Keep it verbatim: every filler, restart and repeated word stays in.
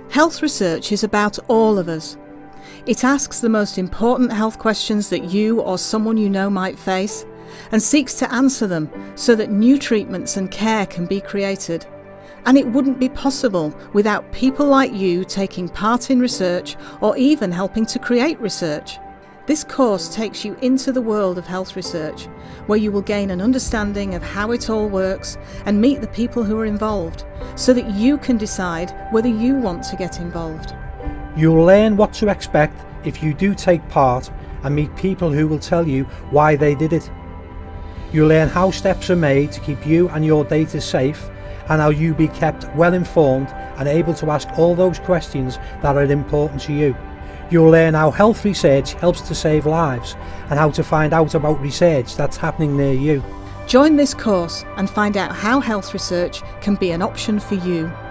Health research is about all of us. It asks the most important health questions that you or someone you know might face, and seeks to answer them so that new treatments and care can be created. And it wouldn't be possible without people like you taking part in research or even helping to create research. This course takes you into the world of health research, where you will gain an understanding of how it all works and meet the people who are involved, so that you can decide whether you want to get involved. You'll learn what to expect if you do take part and meet people who will tell you why they did it. You'll learn how steps are made to keep you and your data safe, and how you be kept well informed and able to ask all those questions that are important to you. You'll learn how health research helps to save lives and how to find out about research that's happening near you. Join this course and find out how health research can be an option for you.